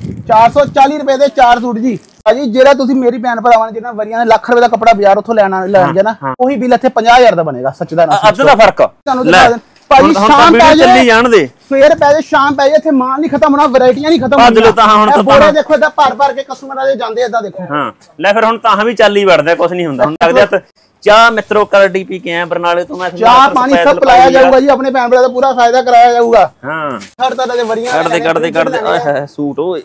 440 रुपए ਦੇ 4 सूट जी ਭਾਜੀ। ਜਿਹੜਾ ਤੁਸੀਂ ਮੇਰੀ ਭੈਣ ਭਰਾਵਾਂ ਨੇ ਜਿਹਨਾਂ ਵਰੀਆਂ ਨੇ ਲੱਖ ਰੁਪਏ ਦਾ ਕੱਪੜਾ ਬਾਜ਼ਾਰ ਉੱਥੋਂ ਲੈਣਗੇ ਨਾ, ਉਹੀ ਬਿੱਲ ਇੱਥੇ 50000 ਦਾ ਬਣੇਗਾ। ਸੱਚ ਦਾ ਨਾ ਅੱਧ ਦਾ ਫਰਕ ਤੁਹਾਨੂੰ ਦਿਖਾ ਦੇਣ ਭਾਜੀ। ਸ਼ਾਮ ਪੈ ਜੇ ਚੱਲੀ ਜਾਣ ਦੇ, ਸਵੇਰ ਪੈ ਜੇ ਸ਼ਾਮ ਪੈ ਜੇ, ਇੱਥੇ ਮਾਲ ਨਹੀਂ ਖਤਮ ਹੋਣਾ, ਵੈਰਾਈਟੀਆਂ ਨਹੀਂ ਖਤਮ ਹੋਣੀਆਂ। ਤਾਂ ਹੁਣ ਤਾਂ ਬੋਰੇ ਦੇਖੋ ਇਦਾਂ ਭਰ ਕੇ ਕਸਟਮਰਾਂ ਦੇ ਜਾਂਦੇ ਇਦਾਂ ਦੇਖੋ। ਹਾਂ ਲੈ ਫਿਰ ਹੁਣ ਤਾਂ ਵੀ ਚੱਲ ਹੀ ਵੜਦਾ, ਕੁਝ ਨਹੀਂ ਹੁੰਦਾ। ਹੁਣ ਲੱਗਦੇ ਹੱਥ ਚਾਹ ਮਿੱਤਰੋ ਕਰਡੀ ਪੀ ਕੇ ਆਇਆ ਬਰਨਾਲੇ ਤੋਂ ਮੈਂ। ਚਾਹ ਪਾਣੀ ਸਭ ਪਿਲਾਇਆ ਜਾਊਗਾ ਜੀ, ਆਪਣੇ ਭੈਣ ਭਰਾ ਦਾ ਪੂਰਾ ਫਾਇਦਾ ਕਰਾਇਆ ਜਾਊਗਾ। ਹਾਂ ਹਰ ਤਰ੍ਹਾਂ ਦੇ ਵਰੀਆਂ ਕੱਢਦੇ ਆਏ ਹੈ ਸੂਟ। ਓਏ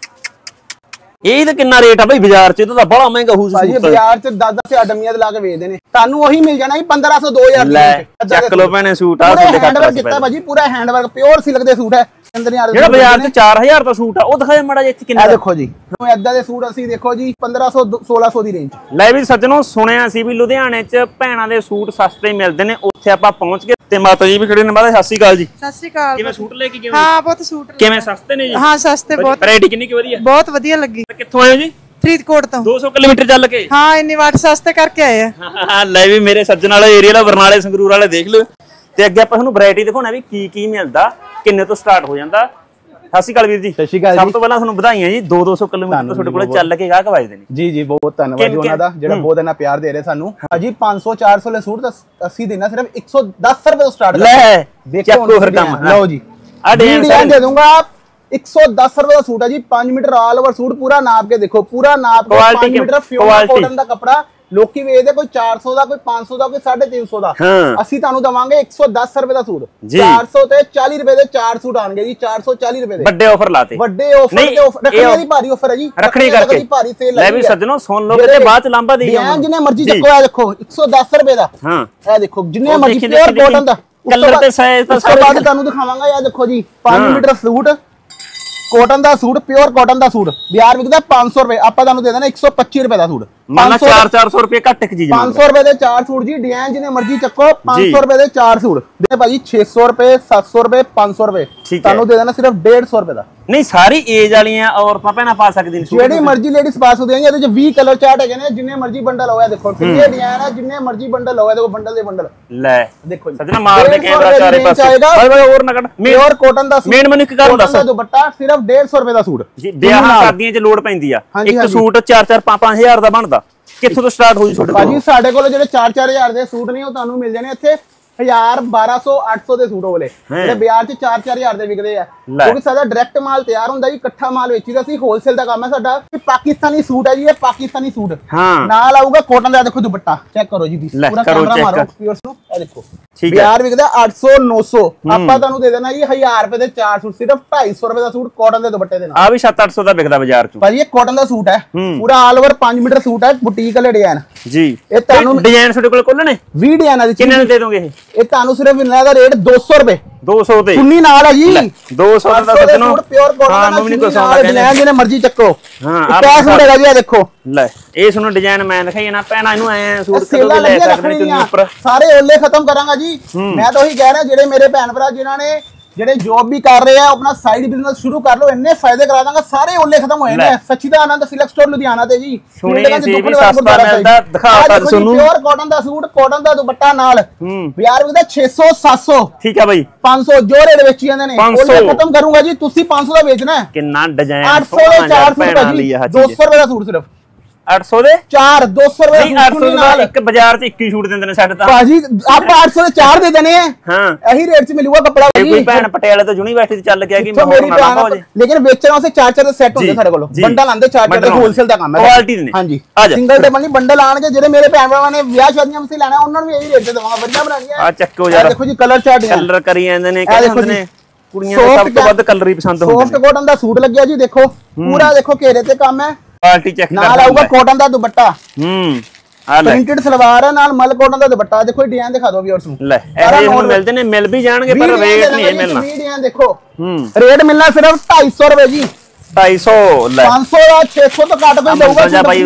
ਇਹ ਤਾਂ ਕਿੰਨਾ ਰੇਟ ਆ ਬਈ ਬਾਜ਼ਾਰ 'ਚ? ਇਹ ਤਾਂ ਬੜਾ ਮਹਿੰਗਾ ਹੋਊ ਭਾਜੀ। ਬਾਜ਼ਾਰ 'ਚ 10-10 ਡੰਮੀਆਂ ਤੇ ਲਾ ਕੇ ਵੇਚਦੇ ਨੇ, ਤੁਹਾਨੂੰ ਉਹੀ ਮਿਲ ਜਾਣਾ ਜੀ 1500 2000 ਲੈ ਚੱਕ ਲੋ ਭੈਣੇ ਸੂਟ ਆ ਤੁਹਾਡੇ ਹੈਂਡਵਰਕ ਕੀਤਾ ਭਾਜੀ, ਪੂਰਾ ਹੈਂਡਵਰਕ ਪਿਓਰ ਸਿਲਕ ਦੇ ਸੂਟ ਹੈ। ਜਿਹੜਾ ਬਾਜ਼ਾਰ 'ਚ 4000 ਦਾ ਸੂਟ ਆ ਉਹ ਦਿਖਾਏ ਮਾੜਾ ਜਿਹਾ ਇੱਥੇ ਕਿੰਨਾ। ਦੇਖੋ ਜੀ ਏਦਾਂ ਦੇ ਸੂਟ ਅਸੀਂ ਦੇਖੋ ਜੀ 1500 1600 ਦੀ ਰੇਂਜ। ਲੈ ਵੀ ਸੱਜਣੋ, ਸੁਣਿਆ ਸੀ ਵੀ ਲੁਧਿਆਣੇ 'ਚ ਭੈਣਾਂ ਦੇ ਸੂਟ ਸਸਤੇ ਮਿਲਦੇ ਨੇ, ਉੱਥੇ ਆਪਾਂ ਪਹੁੰਚ ਗਏ ਤੇ ਮਾਤਾ ਜੀ ਵੀ ਖੜੇ ਨੇ। ਮਾਤਾ ਸਤਿ ਸ਼੍ਰੀ ਅਕਾਲ ਜੀ। ਸਤਿ ਸ਼੍ਰੀ ਅਕਾਲ। ਕਿਵੇਂ ਸੂਟ ਲੈ ਕੇ ਗਏ? ਹਾਂ ਬਹੁਤ ਸੂਟ ਕਿਵੇਂ ਸਸਤੇ ਨੇ ਜੀ? ਹਾਂ ਸਸਤੇ ਬਹੁਤ। ਵੈਰਾਈਟੀ ਕਿੰਨੀ ਕੁ ਵਧੀਆ? ਬਹੁਤ ਵਧੀਆ ਲੱਗੀ। ਕਿੱਥੋਂ ਆਏ ਹੋ ਜੀ? ਫਰੀਦਕੋਟ ਤੋਂ। 200 ਕਿਲੋਮੀਟਰ ਚੱਲ ਕੇ? ਹਾਂ ਇੰਨੀ ਵਾਟ ਸਸਤੇ ਕਰਕੇ ਆਏ ਆ। ਲੈ ਵੀ ਮੇਰੇ ਸੱਜਣ ਵਾਲੇ ਏਰੀਆ ਦਾ ਬਰਨਾਲੇ ਸੰਗਰੂਰ ਵਾਲੇ ਦੇਖ ਲਓ। ਤੇ ਅੱਗੇ ਆਪਾਂ ਤੁਹਾਨੂੰ ਵੈਰਾਈਟੀ ਦਿਖਾਉਣਾ ਵੀ ਕੀ ਮਿਲਦਾ, ਕਿੰਨੇ ਤੋਂ ਸਟਾਰਟ ਹੋ ਜਾਂਦਾ। ਸਤਿ ਸ਼੍ਰੀ ਅਕਾਲ ਵੀਰ ਜੀ। ਸਤਿ ਸ਼੍ਰੀ ਅਕਾਲ। ਸਭ ਤੋਂ ਪਹਿਲਾਂ ਤੁਹਾਨੂੰ ਵਧਾਈਆਂ ਜੀ, 200 ਕਿਲੋਮੀਟਰ ਤੁਹਾਡੇ ਕੋਲ ਚੱਲ ਕੇ ਗਾਹਕ ਵਜਦੇ ਨੇ। ਜੀ ਜੀ ਬਹੁਤ ਧੰਨਵਾਦ ਜੀ ਉਹਨਾਂ ਦਾ, ਜਿਹੜਾ ਬਹੁਤ ਇੰਨਾ ਪਿਆਰ ਦੇ ਰਹੇ ਸਾਨੂੰ। ਭਾਜੀ 500-400 ਦੇ ਸੂਟ ਅਸੀਂ ਦੇਣਾ ਸਿਰਫ 110 ਰੁਪਏ ਤੋਂ ਸਟਾਰਟ। ਲੈ ਚੱਕੋ ਫਿਰ ਕੰਮ। ਲਓ ਜੀ ਆ ਡਿਜ਼ਾਈਨ ਦੇ ਦੂੰਗਾ 110 ਰੁਪਏ ਦਾ ਸੂਟ ਹੈ ਜੀ। 5 ਮੀਟਰ ਆਲ ਓਵਰ ਸੂਟ, ਪੂਰਾ ਨਾਪ ਕੇ ਦੇਖੋ, ਪੂਰਾ ਨਾਪ ਕੇ 5 ਮੀਟਰ ਪਿਓਰ ਕਾਟਨ ਦਾ ਕੱਪੜਾ। ਲੋਕੀ ਵੇਚਦੇ ਕੋਈ 400 ਦਾ, ਕੋਈ 500 ਦਾ, ਕੋਈ 350 ਦਾ। ਅਸੀਂ ਤੁਹਾਨੂੰ ਦਵਾਂਗੇ 110 ਰੁਪਏ ਦਾ ਸੂਟ। 400 ਤੇ 40 ਰੁਪਏ ਦੇ 4 ਸੂਟ ਆਣਗੇ ਜੀ। 440 ਰੁਪਏ ਦੇ ਵੱਡੇ ਆਫਰ ਲਾਤੇ। ਵੱਡੇ ਆਫਰ ਤੇ ਰੱਖਣੀ ਦੀ ਭਾਰੀ ਆਫਰ ਹੈ ਜੀ। ਰੱਖਣੀ ਕਰਕੇ ਭਾਰੀ ਸੇਲ ਲੈ ਵੀ ਸੱਜਣੋ ਸੁਣ ਲਓ ਤੇ ਬਾਅਦ ਚ ਲਾਂਭਾ ਦੇਈ ਜਾਓ। ਜਿੰਨੇ ਮਰਜ਼ੀ ਚੱਕੋ। ਇਹ ਦੇਖੋ 110 ਰੁਪਏ ਦਾ। ਹਾਂ ਇਹ ਦੇਖੋ ਜਿੰਨੇ ਮਰਜ਼ੀ ਪਿਓਰ ਕਾਟਨ ਦਾ ਕਲਰ ਤੇ ਸਾਈਜ਼ ਤਾਂ ਸਾਰੇ ਬਾਅਦ ਤੁਹਾਨੂੰ ਦਿਖਾਵਾਂਗਾ। ਇਹ ਦੇਖੋ ਜੀ 5 ਮੀਟਰ ਸੂਟ, ਕਾਟਨ ਦਾ ਸੂਟ, ਪਿਓਰ ਕਾਟਨ ਦਾ ਸੂਟ। ਬਾਜ਼ਾਰ ਵਿਕਦਾ 500 ਰੁਪਏ, ਆਪਾਂ ਤੁਹਾਨੂੰ ਦੇ ਦੇਣਾ 125 ਰੁਪਏ ਦਾ ਸੂਟ। ਮਾਨਾ 400 ਰੁਪਏ ਘੱਟ ਇੱਕ ਚੀਜ਼। 500 ਰੁਪਏ ਦੇ 4 ਸੂਟ ਜੀ। ਡਿਜ਼ਾਈਨ ਜਿੰਨੇ ਮਰਜ਼ੀ ਚੱਕੋ। 500 ਰੁਪਏ ਦੇ 4 ਸੂਟ ਦੇ ਭਾਜੀ 600 ਰੁਪਏ, 700 ਰੁਪਏ, 500 ਰੁਪਏ। ਤੁਹਾਨੂੰ ਦੇ ਦੇਣਾ ਸਿਰਫ 150 ਰੁਪਏ ਦਾ। ਨਹੀਂ ਸਾਰੀ ਏਜ ਵਾਲੀਆਂ ਔਰਤਾਂ ਭੈਣਾਂ ਪਾ ਸਕਦੀਆਂ ਨੇ। ਜਿਹੜੀ ਮਰਜ਼ੀ ਲੇਡੀਜ਼ ਪਾ ਸਕਦੀਆਂ ਨੇ। ਇਹਦੇ ਚ 20 ਕਲਰ ਚਾਰਟ ਹੈਗੇ ਨੇ, ਜਿੰਨੇ ਮਰਜ਼ੀ ਬੰਡਲ ਹੋਇਆ ਦੇਖੋ। ਕਿੰਨੇ ਡਿਜ਼ਾਈਨ ਹੈ, ਜਿੰਨੇ ਮਰਜ਼ੀ ਬੰਡਲ ਹੋਇਆ ਦੇਖੋ। ਬੰਡਲ ਦੇ ਬੰਡਲ ਲੈ ਦੇਖੋ ਸੱਜਣਾ ਮਾਰ ਦੇ ਕੈਮਰਾ ਚਾਰੇ ਪਾਸੇ। ਬਾਈ ਬਾਈ ਹੋਰ ਨਾ ਕੱਢ। ਪਿਓਰ ਕਾਟਨ ਦਾ ਸੂਟ। ਮੇਨ ਮੈਨੂੰ ਇੱਕ ਗੱਲ ਦੱਸ। ਦੁਪੱਟਾ ਸਿਰਫ 150 ਰੁਪਏ ਦਾ ਸੂਟ। ਵਿਆਹਾਂ ਸ਼ਾਦੀਆਂ 'ਚ ਲੋੜ ਪੈਂਦੀ ਆ, ਇੱਕ ਸੂਟ 4-4 5-5000 ਦਾ ਬਣਦਾ। ਕਿੱਥੋਂ ਤੋਂ ਸਟਾਰਟ ਹੋਈ ਤੁਹਾਡੇ ਕੋਲ? ਭਾਜੀ ਸਾਡੇ ਕੋਲ ਜਿਹੜੇ 4-4000 ਦੇ ਸੂਟ ਨੇ ਉਹ ਤੁਹਾਨੂੰ ਮਿਲ ਜਾਣੇ ਇੱਥੇ 1000 1200 800 ਦੇ ਸੂਟ ਹੋਲੇ। ਜਿਹੜੇ ਬਾਜ਼ਾਰ 'ਚ 4-4000 ਦੇ ਵਿਕਦੇ ਆ, ਕਿਉਂਕਿ ਸਾਡਾ ਡਾਇਰੈਕਟ ਮਾਲ ਤਿਆਰ ਹੁੰਦਾ ਜੀ। ਇਕੱਠਾ ਮਾਲ ਵੇਚੀਦਾ ਸੀ, ਹੋਲਸੇਲ ਦਾ ਕੰਮ ਹੈ ਸਾਡਾ। ਪਾਕਿਸਤਾਨੀ ਸੂਟ ਹੈ ਜੀ, ਇਹ ਪਾਕਿਸਤਾਨੀ ਸੂਟ। ਨਾਲ ਆਊਗਾ ਕਾਟਨ ਦਾ। ਦੇਖੋ ਦੁਪੱਟਾ ਚੈੱਕ ਕਰੋ ਜੀ, ਪੂਰਾ ਕੈਮਰਾ ਮਾਰੋ ਪਿਓਰ ਨੂੰ। ਇਹ ਦੇਖੋ ਬਾਜ਼ਾਰ ਵਿਕਦਾ 800 900, ਆਪਾਂ ਤੁਹਾਨੂੰ ਦੇ ਦੇਣਾ ਜੀ 1000 ਰੁਪਏ ਦੇ 4 ਸੂਟ। ਸਿਰਫ 250 ਰੁਪਏ ਦਾ ਸੂਟ ਕਾਟਨ ਦੇ ਦੁਪੱਟੇ ਦੇ ਨਾਲ। ਆ ਵੀ 700-800 ਦਾ ਵਿਕਦਾ ਬਾਜ਼ਾਰ 'ਚ ਭਾਜੀ। ਇਹ ਕਾਟਨ ਦਾ ਸੂਟ ਹੈ, ਪੂਰਾ ਆਲ ਓਵਰ 5 ਮੀਟਰ ਸੂਟ ਹੈ, ਬੁਟੀਕ ਵਾਲੇ ਡਿਜ਼ਾਈਨ ਜੀ। ਇਹ ਤੁਹਾਨੂੰ ਡਿਜ਼ਾਈਨ ਤੁਹਾਡੇ ਕੋਲ ਕੋਲ ਨੇ 20 ਡਿਜ਼ਾਈਨਾਂ ਦੇ। ਕਿੰਨੇ ਦੇ ਦੋਗੇ ਇਹ ਤੁਹਾਨੂੰ ਸਿਰਫ ਮਿਲਣਾ ਦਾ ਰੇਟ 200 ਰੁਪਏ। 200 ਤੇ ਚੁੰਨੀ ਨਾਲ ਹੈ ਜੀ। 200 ਦਾ ਸੱਜਣੋ ਪਿਓਰ ਕਾਟਨ ਦਾ ਚੁੰਨੀ ਨਾਲ ਡਿਜ਼ਾਈਨ ਜਿਹਨੇ ਮਰਜ਼ੀ ਚੱਕੋ। ਹਾਂ ਆਹ ਸੂਟ ਹੈਗਾ ਜੀ। ਇਹ ਦੇਖੋ ਲੈ ਇਹ ਤੁਹਾਨੂੰ ਡਿਜ਼ਾਈਨ ਮੈਂ ਦਿਖਾਈ ਨਾ ਭੈਣਾ। ਇਹਨੂੰ ਐ ਸੂਟ ਕਦੋਂ ਵੀ ਲੈ ਸਕਦੇ ਚੁੰਨੀ ਉੱਪਰ। ਸਾਰੇ ਓਲੇ ਖਤਮ ਕਰਾਂਗਾ ਜੀ। ਮੈਂ ਤਾਂ ਉਹੀ ਕਹਿ ਰਿਹਾ, ਜਿਹੜੇ ਮੇਰੇ ਭੈਣ ਭਰਾ ਜਿਨ੍ਹਾਂ ਨੇ ਜਿਹੜੇ ਜੌਬ ਵੀ ਕਰ ਰਹੇ ਆ, ਆਪਣਾ ਸਾਈਡ ਬਿਜ਼ਨਸ ਸ਼ੁਰੂ ਕਰ ਲਓ। ਇੰਨੇ ਫਾਇਦੇ ਕਰਾ ਦਾਂਗਾ, ਸਾਰੇ ਓਲੇ ਖਤਮ ਹੋਏ ਨੇ। ਸੱਚੀ ਦਾ ਆਨੰਦ ਸਿਲਕ ਸਟੋਰ ਲੁਧਿਆਣਾ ਤੇ ਜੀ। ਸੁਣੀਏ ਸੀ ਵੀ ਸਸਤਾ ਮਿਲਦਾ, ਦਿਖਾਤਾ ਤੁਹਾਨੂੰ। ਪਿਓਰ ਕਾਟਨ ਦਾ ਸੂਟ, ਕਾਟਨ ਦਾ ਦੁਪੱਟਾ ਨਾਲ। ਬਾਜ਼ਾਰ ਵਿਕਦਾ 600 700। ਠੀਕ ਆ ਬਾਈ 500 ਜੋ ਰੇਟ ਵੇਚੀ ਜਾਂਦੇ ਨੇ ਓਲੇ ਖਤਮ ਕਰੂੰਗਾ ਜੀ। ਤੁਸੀਂ 500 ਦਾ ਵੇਚਣਾ ਹੈ। ਕਿੰਨਾ ਡਿਜ਼ਾਈਨ 800 ਦੇ 4 ਸੂਟ ਹੈ ਜੀ। 200 ਰੁਪਏ ਦਾ ਸੂਟ ਸਿਰਫ। 800 ਦੇ 4 200 ਰੁਪਏ ਨਹੀਂ 800 ਦਾ ਇੱਕ ਬਾਜ਼ਾਰ 'ਚ 21 ਸੂਟ ਦਿੰਦੇ ਨੇ ਸਾਡੇ ਤਾਂ ਭਾਜੀ। ਆਪਾਂ 800 ਦੇ 4 ਦੇ ਦੇਣੇ ਆ। ਹਾਂ ਇਹੀ ਰੇਟ 'ਚ ਮਿਲੂਗਾ ਕੱਪੜਾ ਭਾਜੀ। ਕੋਈ ਭੈਣ ਪਟਿਆਲੇ ਤੋਂ ਯੂਨੀਵਰਸਿਟੀ ਚੱਲ ਗਿਆ ਕਿ ਮੇਰੀ ਭੈਣ, ਲੇਕਿਨ ਵੇਚਣ ਵਾਸਤੇ 4-4 ਦੇ ਸੈੱਟ ਹੁੰਦੇ ਸਾਡੇ ਕੋਲ। ਬੰਡਲ ਆਂਦੇ 4-4 ਦੇ, ਹੋਲਸੇਲ ਦਾ ਕੰਮ ਹੈ, ਕੁਆਲਿਟੀ ਦੇ ਨੇ। ਹਾਂਜੀ ਸਿੰਗਲ ਟੇਬਲ ਨਹੀਂ, ਬੰਡਲ ਆਣਗੇ। ਜਿਹੜੇ ਮੇਰੇ ਭੈਣ ਭਰਾਵਾਂ ਨੇ ਵਿਆਹ ਸ਼ਾਦੀਆਂ ਵਿੱਚ ਲੈਣਾ, ਉਹਨਾਂ ਨੂੰ ਇਹੀ ਰੇਟ ਤੇ ਦਵਾਂਗਾ। ਵਧੀਆ ਬਣਾਈਆਂ ਆ ਚੱਕੋ ਯਾਰ। ਦੇਖੋ ਜੀ ਕਲਰ ਚਾਰਟ, ਕਲਰ ਕਰੀ ਜਾਂਦੇ ਨੇ। ਕਹਿੰਦੇ ਨੇ ਕੁੜੀਆਂ ਨੂੰ ਸਭ ਤੋਂ ਵੱਧ ਕਲਰ ਹੀ ਪਸੰਦ ਹੁੰਦੇ ਨੇ। ਸੌਫਟ ਕਾਟਨ ਦਾ ਸੂਟ ਲੱਗਿਆ ਜੀ। ਦੇਖੋ ਪੂਰਾ ਦੇਖੋ ਘੇਰੇ ਤੇ ਕੰਮ ਹੈ। ਕੁਆਲਿਟੀ ਚੈੱਕ ਨਾਲ ਆਊਗਾ ਕਾਟਨ ਦਾ ਦੁਪੱਟਾ। ਆ ਲੈ ਪ੍ਰਿੰਟਡ ਸਲਵਾਰ ਹੈ, ਨਾਲ ਮਲ ਕਾਟਨ ਦਾ ਦੁਪੱਟਾ। ਦੇਖੋ ਡਿਜ਼ਾਈਨ ਦਿਖਾ ਦੋ ਵੀਅਰਸ ਨੂੰ। ਲੈ ਇਹ ਨੂੰ ਮਿਲਦੇ ਨੇ, ਮਿਲ ਵੀ ਜਾਣਗੇ ਪਰ ਰੇਟ ਨਹੀਂ ਮਿਲਣਾ। ਡਿਜ਼ਾਈਨ ਦੇਖੋ ਰੇਟ ਮਿਲਣਾ ਸਿਰਫ 250 ਰੁਪਏ ਜੀ। 250 ਲੈ 500 ਦਾ 600 ਤੋਂ ਘੱਟ ਕੋਈ ਦਊਗਾ।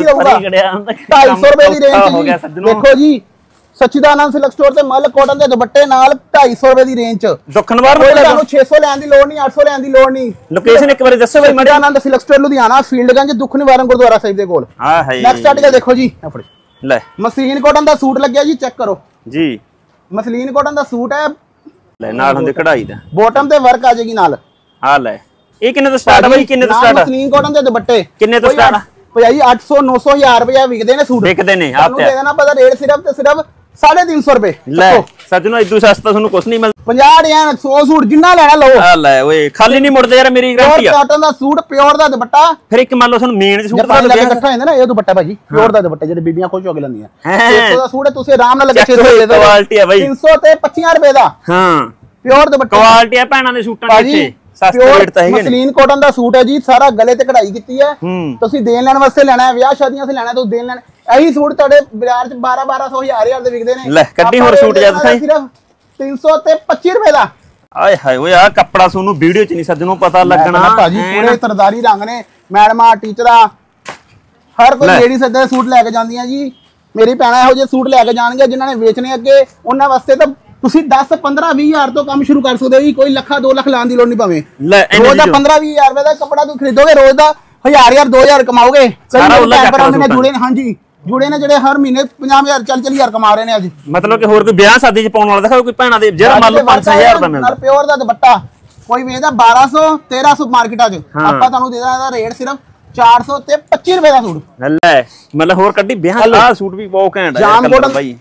250 ਰੁਪਏ ਦੀ ਰੇਂਜ ਦੇਖੋ ਜੀ। ਸਚਿਦਾਨੰਦ ਸਿਲਕ ਸਟੋਰ ਤੇ ਮਲ ਕਾਟਨ ਦੇ ਦੁਪੱਟੇ ਨਾਲ 250 ਰੁਪਏ ਦੀ ਰੇਂਜ 'ਚ। ਦੁਖਨਵਾਰ ਨੂੰ ਤੁਹਾਨੂੰ 600 ਲੈਣ ਦੀ ਲੋੜ ਨਹੀਂ, 800 ਲੈਣ ਦੀ ਲੋੜ ਨਹੀਂ। ਲੋਕੇਸ਼ਨ ਇੱਕ ਵਾਰੀ ਦੱਸੋ ਬਈ। ਸਚਿਦਾਨੰਦ ਸਿਲਕ ਸਟੋਰ ਲੁਧਿਆਣਾ, ਫੀਲਡਗੰਜ, ਦੁੱਖ ਨਿਵਾਰਨ ਗੁਰਦੁਆਰਾ ਸਾਹਿਬ ਦੇ ਕੋਲ। ਹਾਂ ਹੈ। ਨੈਕਸਟ ਆਰਟੀਕਲ ਦੇਖੋ ਜੀ। ਲੈ ਮਸਲੀਨ ਕਾਟਨ ਦਾ ਸੂਟ ਲੱਗਿਆ ਜੀ, ਚੈੱਕ ਕਰੋ ਜੀ। ਮਸਲੀਨ ਕਾਟਨ ਦਾ ਸੂਟ ਹੈ। ਲੈ ਨਾਲ ਹੁੰਦੀ ਕਢਾਈ ਦਾ, ਬਾਟਮ ਤੇ ਵਰਕ ਆ ਜਾਏਗੀ ਨਾਲ। ਆ ਲੈ ਇਹ ਕਿੰਨੇ ਤੋਂ ਸਟਾਰਟ ਆ ਬਾਈ? ਕਿੰਨੇ ਤੋਂ ਸਟਾਰਟ ਆ? ਮਸਲੀਨ ਕਾਟਨ ਦੇ ਦੁਪੱਟੇ ਕਿੰਨੇ ਤੋਂ start ਆ? ਭਾਈ 800 900 1000 ਰੁਪਏ ਵਿਕਦੇ ਨੇ ਸੂਟ। ਵਿਕਦੇ ਨੇ ਤੁਹਾਨੂੰ ਦੇ ਦੇਣਾ ਪਤਾ ਰੇਟ ਸਿਰਫ ਤੇ ਸਿਰਫ 350 ਰੁਪਏ। ਲੈ ਸੱਜਣੋ ਇਦੋਂ ਸਸਤਾ ਤੁਹਾਨੂੰ ਕੁਝ ਨਹੀਂ ਮਿਲਦਾ। 50 ਡਿਜ਼ਾਈਨ 100 ਸੂਟ ਜਿੰਨਾ ਲੈਣਾ ਲਓ। ਆ ਲੈ ਓਏ ਖਾਲੀ ਨਹੀਂ ਮੁੜਦੇ ਯਾਰ, ਮੇਰੀ ਗਾਰੰਟੀ ਆ। ਕਾਟਨ ਦਾ ਸੂਟ ਪਿਓਰ ਦਾ ਦੁਪੱਟਾ। ਫਿਰ ਇੱਕ ਮੰਨ ਲਓ ਤੁਹਾਨੂੰ ਮੇਨ ਸੂਟ ਦਾ ਲੱਗ ਇਕੱਠਾ ਹੁੰਦਾ ਨਾ, ਇਹ ਦੁਪੱਟਾ ਭਾਜੀ ਪਿਓਰ ਦਾ ਦੁਪੱਟਾ ਜਿਹੜੇ ਬੀਬੀਆਂ ਖੁਸ਼ ਹੋ ਕੇ ਲੈਂਦੀਆਂ। 600 ਦਾ ਸੂਟ ਹੈ, ਤੁਸੀਂ ਆਰਾਮ ਨਾਲ ਲੱਗੇ 600 ਦੇ ਦੋ। ਕੁਆਲਿਟੀ ਆ ਬਾਈ 300 ਤੇ 25 ਰੁਪਏ ਦਾ। ਹਾਂ ਪਿਓਰ ਦੁਪੱਟਾ ਕੁਆਲਿਟੀ ਆ ਭੈਣਾਂ ਦੇ ਸੂਟਾਂ ਦੀ। ਇੱਥੇ ਸਸਤੇ ਰੇਟ ਤਾਂ ਹੈਗੇ ਨੇ। ਮਸਲੀਨ ਕਾਟਨ ਦਾ ਸੂਟ ਹੈ ਜੀ, ਸਾਰਾ ਗਲੇ ਤੇ ਕਢਾਈ ਕੀਤੀ ਹੈ। ਤੁਸੀਂ ਦੇਣ ਲੈਣ ਵਾਸਤੇ ਲੈਣਾ ਹੈ, ਵਿਆਹ ਸ਼ਾਦੀਆਂ 'ਤੇ ਲੈਣਾ ਤੁਸੀਂ ਦੇਣ ਲੈਣ। ਇਹੀ ਸੂਟ ਤੁਹਾਡੇ ਬਾਜ਼ਾਰ 'ਚ 1200 1000 ਦੇ ਵਿਕਦੇ ਨੇ। ਲੈ ਕੱਢੀ ਹੋਰ ਸੂਟ ਜਦ ਸਾਈ ਸਿਰਫ 300 ਤੇ 25 ਰੁਪਏ ਦਾ। ਆਏ ਹਾਏ ਓਏ ਆ ਕੱਪੜਾ ਤੁਹਾਨੂੰ ਵੀਡੀਓ 'ਚ ਨਹੀਂ ਸੱਜਣੋਂ ਪਤਾ ਲੱਗਣਾ ਭਾਜੀ। ਪੂਰੇ ਸਰਦਾਰੀ ਰੰਗ ਨੇ, ਮੈਡਮਾਂ ਟੀਚਰਾਂ ਹਰ ਕੋਈ ਲੇਡੀ ਸੱਦੇ ਸੂਟ ਲੈ ਕੇ ਜਾਂਦੀਆਂ ਜੀ। ਮੇਰੀ ਭੈਣਾਂ ਇਹੋ ਜਿਹੇ ਸੂਟ ਲੈ ਕੇ ਜਾਣਗੇ ਜਿਨ੍ਹਾਂ ਨੇ ਵੇਚਣੇ ਅੱਗੇ, ਉਹਨਾਂ ਵਾਸਤੇ ਤਾਂ ਤੁਸੀਂ 10 15 20 ਹਜ਼ਾਰ ਤੋਂ ਕੰਮ ਸ਼ੁਰੂ ਕਰ ਸਕਦੇ ਹੋ ਜੀ। ਕੋਈ ਲੱਖਾਂ 2 ਲੱਖ ਲਾਉਣ ਦੀ ਲੋੜ ਨਹੀਂ ਪਵੇ। ਰੋਜ਼ ਦਾ 15 20 ਹਜ਼ਾਰ ਰੁਪਏ ਦਾ ਕੱਪੜਾ ਤੁਸੀਂ ਖਰੀਦੋਗੇ, ਰੋਜ਼ ਦਾ 1000 2000 ਕਮਾਓਗੇ। ਜੁੜੇ ਨੇ, ਹਾਂਜੀ ਜੁੜੇ ਨੇ ਜਿਹੜੇ ਹਰ ਮਹੀਨੇ 50000 40 ਕਮਾ ਰਹੇ ਨੇ ਅੱਜ। ਮਤਲਬ ਕਿ ਹੋਰ ਕੋਈ ਵਿਆਹ ਸ਼ਾਦੀ 'ਚ ਪਾਉਣ ਵਾਲਾ ਦਿਖਾਓ ਕੋਈ ਭੈਣਾਂ ਦੇ ਜਿਹੜਾ ਮੰਨ ਲਓ 5000 ਦਾ ਮਿਲਦਾ। ਪਿਓਰ ਦਾ ਦੁਪੱਟਾ ਕੋਈ ਵੇਚਦਾ 1200 1300 ਮਾਰਕੀਟਾਂ 'ਚ, ਆਪਾਂ ਤੁਹਾਨੂੰ ਦੇ ਦੇਣਾ ਇਹਦਾ ਰੇਟ ਸਿਰਫ 400 ਤੇ 25 ਰੁਪਏ ਦਾ ਸੂਟ। ਲੈ ਮਤਲਬ ਹੋਰ ਕੱਢੀ ਵਿਆਹ ਦਾ ਸੂਟ ਵੀ ਬਹੁਤ ਘੈਂਟ ਹੈ ਕਲਰ ਬਾਈ।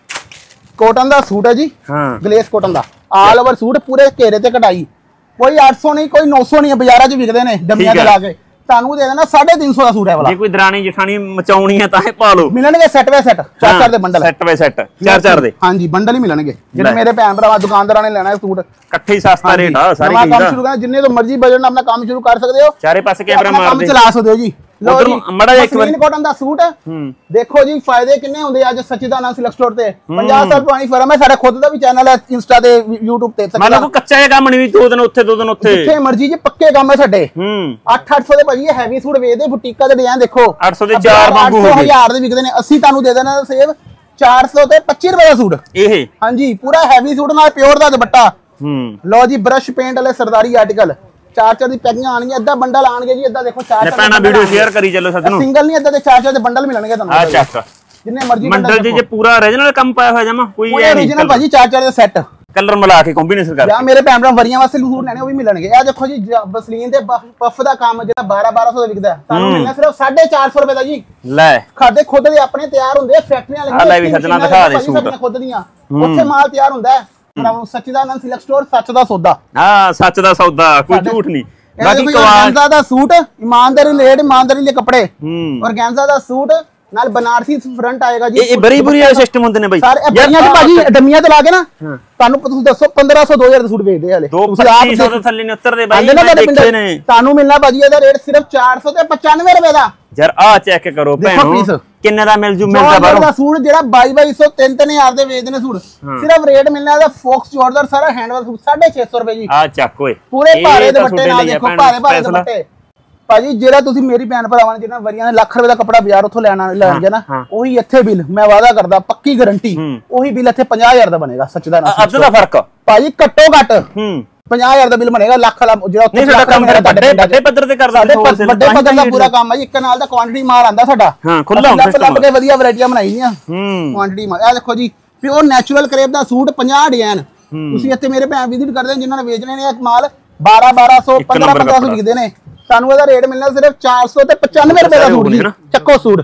ਕੋਟਨ ਦਾ ਸੂਟ ਹੈ ਜੀ, ਹਾਂ ਗਲੇਸ ਕੋਟਨ ਦਾ ਆਲ ਓਵਰ ਸੂਟ, ਪੂਰੇ ਘੇਰੇ ਤੇ ਕਢਾਈ। ਕੋਈ 800 ਨਹੀਂ ਕੋਈ 900 ਨਹੀਂ, ਬਾਜ਼ਾਰਾਂ 'ਚ ਵਿਕਦੇ ਨੇ ਡੰਮੀਆਂ ਤੇ ਲਾ ਕੇ। ਤੁਹਾਨੂੰ ਦੇ ਦੇਣਾ 350 ਦਾ ਸੂਟ ਹੈ ਵਾਲਾ। ਜੇ ਕੋਈ ਦਰਾਣੀ ਜਠਾਣੀ ਮਚਾਉਣੀ ਹੈ ਤਾਂ ਇਹ ਪਾ ਲਓ। ਮਿਲਣਗੇ ਸੈੱਟ ਬਾਈ ਸੈੱਟ, 4 ਦੇ ਬੰਡਲ। ਸੈੱਟ ਬਾਈ ਸੈੱਟ 4 ਦੇ, ਹਾਂਜੀ ਬੰਡਲ ਹੀ ਮਿਲਣਗੇ। ਜਿਹੜੇ ਮੇਰੇ ਭੈਣ ਭਰਾਵਾਂ ਦੁਕਾਨਦਾਰਾਂ ਨੇ ਲੈਣਾ ਹੈ ਸੂਟ, ਇਕੱਠੇ ਹੀ ਸਸਤਾ ਰੇਟ ਆ ਸਾਰੇ ਕੰਮ ਸ਼ੁਰੂ ਕਰਨਾ, ਜਿੰਨੇ ਤੋਂ ਮਰਜ਼ੀ ਬਜਟ ਨਾਲ ਆਪਣਾ ਕੰਮ ਸ਼ੁਰੂ ਕਰ ਸਕਦੇ ਹੋ। ਚਾਰੇ ਪਾਸੇ ਕੈਮਰਾ ਮਾਰ ਕੰਮ ਦੇ, ਚਲਾ ਸਕਦੇ ਹੋ ਜੀ। ਲੋ ਜੀ ਮੜਾ ਜਿਹਾ ਇੱਕ ਵਾਰ ਕਾਟਨ ਦਾ ਸੂਟ ਦੇਖੋ ਜੀ, ਫਾਇਦੇ ਕਿੰਨੇ ਹੁੰਦੇ ਅੱਜ ਸੱਚੀਦਾਨਾ ਸਿਲਕ ਸਟੋਰ ਤੇ। 50 ਸਾਲ ਪੁਰਾਣੀ ਫਰਮ ਹੈ, ਸਾਡਾ ਖੁਦ ਦਾ ਵੀ ਚੈਨਲ ਹੈ ਇੰਸਟਾ ਤੇ YouTube ਤੇ। ਮਤਲਬ ਕੋਈ ਕੱਚਾ ਜਿਹਾ ਕੰਮ ਨਹੀਂ, 2 ਦਿਨ ਉੱਥੇ 2 ਦਿਨ ਉੱਥੇ, ਜਿੱਥੇ ਮਰਜ਼ੀ ਜੀ ਪੱਕੇ ਕੰਮ ਹੈ ਸਾਡੇ। 800 ਦੇ ਭਾਜੀ ਹੈਵੀ ਸੂਟ ਵੇਚਦੇ, ਬੁਟੀਕਾ ਦੇ ਡਿਜ਼ਾਈਨ ਦੇਖੋ 800 ਦੇ 4 ਵਾਂਗੂ ਹੋ ਗਏ, 1000 ਦੇ ਵਿਕਦੇ ਨੇ। ਅਸੀਂ ਤੁਹਾਨੂੰ ਦੇ ਦੇਣਾ ਸੇਵ 400 ਤੇ 25 ਰੁਪਏ ਦਾ ਸੂਟ। ਇਹ ਹਾਂਜੀ ਪੂਰਾ ਹੈਵੀ ਸੂਟ ਨਾਲ ਪਿਓਰ ਦਾ ਦੁਪੱਟਾ। ਲਓ ਜੀ ਬ੍ਰਸ਼ ਪੇਂਟ ਵਾਲੇ ਸਰਦਾਰੀ ਆਰਟੀਕਲ 4 ਦੀ ਪੈਕਿੰਗ ਆਣਗੀਆਂ, ਅੱਧਾ ਬੰਡਲ ਆਣਗੇ ਜੀ। ਅੱਧਾ ਦੇਖੋ 4 ਪੈਣਾ ਵੀਡੀਓ ਸ਼ੇਅਰ ਕਰੀ ਚੱਲੋ ਸੱਜਣੋ। ਸਿੰਗਲ ਨਹੀਂ, ਅੱਧਾ ਤੇ 4 ਦੇ ਬੰਡਲ ਮਿਲਣਗੇ ਤੁਹਾਨੂੰ। ਆ ਚੱਕ ਜਿੰਨੇ ਮਰਜ਼ੀ ਮੰਡਲ ਜੇ ਪੂਰਾ origignal ਕੰਮ ਪਾਇਆ ਹੋਇਆ ਜਮਾ ਕੋਈ ਇਹ ਨਹੀਂ origignal ਭਾਜੀ 4 ਦੇ ਸੈੱਟ ਕਲਰ ਮਿਲਾ ਕੇ ਕੰਬੀਨੇਸ਼ਨ ਕਰ। ਜਾਂ ਮੇਰੇ ਭੈਣ ਭਰਾ ਵਰੀਆਂ ਵਾਸਤੇ ਸੂਟ ਲੈਣੇ ਉਹ ਵੀ ਮਿਲਣਗੇ। ਇਹ ਦੇਖੋ ਜੀ ਬਸਲੀਨ ਦੇ ਪਫ ਦਾ ਕੰਮ ਜਿਹੜਾ 1200 ਦਾ ਵਿਕਦਾ, ਤੁਹਾਨੂੰ ਮਿਲਣਾ ਸਿਰਫ 450 ਰੁਪਏ ਦਾ ਜੀ। ਲੈ ਖਾਦੇ ਖੁਦ ਦੇ ਆਪਣੇ ਤਿਆਰ ਹੁੰਦੇ, ਫੈਕਟਰੀਆਂ ਲੱਗੀਆਂ। ਲੈ ਵੀ ਸੱਜਣਾ ਦਿਖਾ ਦੇ ਸੂਟ ਖੁਦ ਦੀਆਂ, ਉੱਥੇ ਮਾਲ ਤਿਆਰ ਹੁੰਦਾ ਹੈ। ਸੱਚੀਦਾਨੰਦ ਸਿਲਕ ਸਟੋਰ, ਸੱਚ ਦਾ ਸੌਦਾ। ਹਾਂ ਸੱਚ ਦਾ ਸੌਦਾ, ਕੋਈ ਝੂਠ ਨਹੀਂ। ਬਾਕੀ ਔਰਗੈਂਜ਼ਾ ਦਾ ਸੂਟ, ਇਮਾਨਦਾਰੀ ਰੇਟ, ਇਮਾਨਦਾਰੀ ਲਈ ਕੱਪੜੇ। ਔਰਗੈਂਜ਼ਾ ਦਾ ਸੂਟ ਨਾਲ ਬਨਾਰਸੀ ਫਰੰਟ ਆਏਗਾ ਜੀ। ਇਹ ਬਰੀ ਬੁਰੀ ਵਾਲੇ ਸਿਸਟਮ ਹੁੰਦੇ ਨੇ ਬਾਈ ਸਾਰੇ ਬਰੀਆਂ ਚ ਭਾਜੀ, ਡੰਮੀਆਂ ਤੇ ਲਾ ਕੇ ਨਾ ਤੁਹਾਨੂੰ ਤੁਸੀਂ ਦੱਸੋ 1500 2000 ਦੇ ਸੂਟ ਵੇਚਦੇ ਹਲੇ। ਤੁਸੀਂ ਆਪ 200 ਤੋਂ ਥੱਲੇ ਨਹੀਂ ਉਤਰਦੇ ਬਾਈ, ਮੈਂ ਦੇਖੇ ਨੇ। ਤੁਹਾਨੂੰ ਮਿਲਣਾ ਭਾਜੀ ਇਹਦਾ ਰੇਟ ਸਿਰਫ 400 ਤੇ 95 ਰੁਪਏ ਦਾ। ਯਾਰ ਆ ਚੈੱਕ ਕਰੋ ਭੈਣੋ, ਕਿੰਨੇ ਦਾ ਮਿਲ ਜੂ? ਮਿਲਦਾ ਬਾਹਰੋਂ ਦਾ ਸੂਟ ਜਿਹੜਾ 2200 3000 ਦੇ ਵੇਚਦੇ ਨੇ ਸੂਟ, ਸਿਰਫ ਰੇਟ ਮਿਲਣਾ ਇਹਦਾ ਫੋਕਸ ਜੋਰਦਾਰ ਸਾਰਾ ਹੈਂਡਵਰਕ ਸੂਟ 650 ਰੁਪਏ ਜੀ। ਆ ਚੱਕ ਓਏ ਪੂਰੇ ਭਾਰੇ ਦੁਪੱਟੇ ਨਾਲ ਦੇਖੋ, ਭਾਰੇ ਦੁਪੱਟੇ ਭਾਜੀ। ਜਿਹੜਾ ਤੁਸੀਂ ਮੇਰੀ ਭੈਣ ਭਰਾਵਾਂ ਨੇ ਜਿਹਨਾਂ ਵਰੀਆਂ ਦੇ ਲੱਖ ਰੁਪਏ ਦਾ ਕੱਪੜਾ ਬਾਜ਼ਾਰ ਉੱਥੋਂ ਲੈਣਗੇ ਨਾ, ਉਹੀ ਇੱਥੇ ਬਿੱਲ ਮੈਂ ਵਾਅਦਾ ਕਰਦਾ ਪੱਕੀ ਗਾਰੰਟੀ, ਉਹੀ ਬਿੱਲ ਇੱਥੇ 50000 ਦਾ ਬਣੇਗਾ। ਸੱਚਦਾਨਾ ਅੱਧ ਦਾ ਫਰਕ ਭਾਜੀ, ਘੱਟੋ ਘੱਟ 50000 ਦਾ ਬਿੱਲ ਬਣੇਗਾ। ਲੱਖ ਵਾਲਾ ਜਿਹੜਾ ਉੱਥੇ ਨਹੀਂ, ਸਾਡਾ ਕੰਮ ਵੱਡੇ ਪੱਧਰ ਤੇ ਕਰਦਾ, ਵੱਡੇ ਪੱਧਰ ਦਾ ਪੂਰਾ ਕੰਮ ਹੈ ਜੀ। ਇੱਕ ਨਾਲ ਦਾ ਕੁਆਂਟੀਟੀ ਮਾਲ ਆਂਦਾ ਸਾਡਾ, ਖੁੱਲਾ ਲੱਭ ਕੇ ਵਧੀਆ ਵੈਰਾਈਟੀਆਂ ਬਣਾਈ ਦੀਆਂ ਕੁਆਂਟੀਟੀ ਮਾਲ। ਇਹ ਦੇਖੋ ਜੀ ਪਿਓਰ ਨੈਚੁਰਲ ਕਰੇਪ ਦਾ ਸੂਟ 50 ਡਿਜ਼ਾਈਨ। ਤੁਸੀਂ ਇੱਥੇ ਮੇਰੇ ਭੈਣ ਵਿਜ਼ਿਟ ਕਰਦੇ ਨੇ ਜਿਨ੍ਹਾਂ ਨੇ ਵੇਚਣੇ ਨੇ ਮਾਲ 1200 1500 ਵਿਕਦੇ ਨੇ। ਸਾਨੂੰ ਇਹਦਾ ਰੇਟ ਮਿਲਣਾ ਸਿਰਫ 400 ਤੇ 95 ਰੁਪਏ ਦਾ ਸੂਟ ਜੀ। ਚੱਕੋ ਸੂਟ।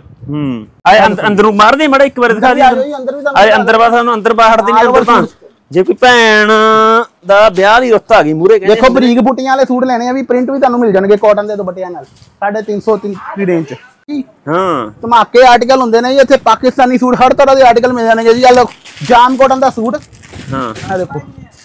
ਆਏ ਅੰਦਰੋਂ ਮਾਰਦੇ ਮੜਾ ਇੱਕ ਵਾਰ ਦਿਖਾ ਦੇ ਆਏ ਅੰਦਰ ਬਾਹਰ, ਸਾਨੂੰ ਅੰਦਰ ਬਾਹਰ ਹਟਦੇ ਨਹੀਂ ਅੰਦਰ ਤਾਂ। ਜੇ ਕੋਈ ਭੈਣ ਦਾ ਵਿਆਹ ਦੀ ਰੁੱਤ ਆ ਗਈ ਮੂਰੇ, ਦੇਖੋ ਬਰੀਕ ਬੂਟੀਆਂ ਵਾਲੇ ਸੂਟ ਲੈਣੇ ਆ ਵੀ, ਪ੍ਰਿੰਟ ਵੀ ਤੁਹਾਨੂੰ ਮਿਲ ਜਾਣਗੇ ਕਾਟਨ ਦੇ ਦੁਪੱਟਿਆਂ ਨਾਲ 350 ਦੀ ਰੇਂਜ ਚ। ਹਾਂ ਧਮਾਕੇ ਆਰਟੀਕਲ ਹੁੰਦੇ ਨੇ ਜੀ ਇੱਥੇ, ਪਾਕਿਸਤਾਨੀ ਸੂਟ ਹਰ ਤਰ੍ਹਾਂ ਦੇ ਆਰਟੀਕਲ ਮਿਲ ਜਾਣਗੇ ਜੀ। ਆ ਲੋ ਜਾਮ ਕਾਟਨ ਦਾ ਸੂਟ। ਹਾਂ ਇਹ ਦੇਖੋ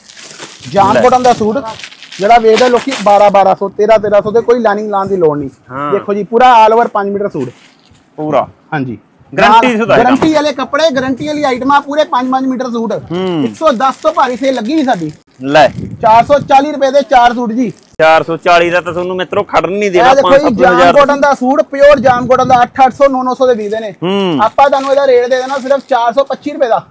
ਜਾਮ ਕਾਟਨ ਦਾ ਸੂਟ ਜਿਹੜਾ ਵੇਚਦੇ ਲੋਕੀ 1200 1300 ਤੇ ਕੋਈ ਲਾਈਨਿੰਗ ਲਾਉਣ ਦੀ ਲੋੜ ਨਹੀਂ। ਦੇਖੋ ਜੀ ਪੂਰਾ ਆਲ ਓਵਰ 5 ਮੀਟਰ ਸੂਟ ਪੂਰਾ। ਹਾਂਜੀ ਗਾਰੰਟੀ ਵਾਲੇ ਕੱਪੜੇ, ਗਾਰੰਟੀ ਵਾਲੀ ਆਈਟਮਾਂ, ਪੂਰੇ 5 ਮੀਟਰ ਸੂਟ। 110 ਤੋਂ ਭਾਰੀ ਸੇਲ ਲੱਗੀ ਸਾਡੀ। ਲੈ 440 ਰੁਪਏ ਦੇ 4 ਸੂਟ ਜੀ। 440 ਦਾ ਤਾਂ ਤੁਹਾਨੂੰ ਮਿੱਤਰੋ ਖੜਨ ਨਹੀਂ ਦੇਣਾ। ਦੇਖੋ ਜੀ ਜਾਮ ਕਾਟਨ ਦਾ ਸੂਟ, ਪਿਓਰ ਜਾਮ ਕਾਟਨ ਦਾ 800 900 ਦੇ ਵਿਕਦੇ ਨੇ। ਆਪਾਂ ਤੁਹਾਨੂੰ ਇਹਦਾ ਰੇਟ ਦੇ ਦੇਣਾ ਸਿਰਫ 425 ਰੁਪਏ ਦਾ।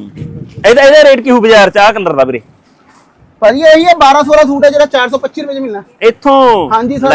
ਇਹਦਾ ਰੇਟ ਕੀ ਹੋ ਬਾਜ਼ਾਰ ਚ ਆ ਕਲਰ ਦਾ ਵੀਰੇ? ਭਾਜੀ ਇਹੀ ਹੈ 1200 ਦਾ ਸੂਟ ਹੈ ਜਿਹੜਾ 425 ਰੁਪਏ ਚ ਮਿਲਣਾ ਇੱਥੋਂ। ਹਾਂਜੀ ਸਰ,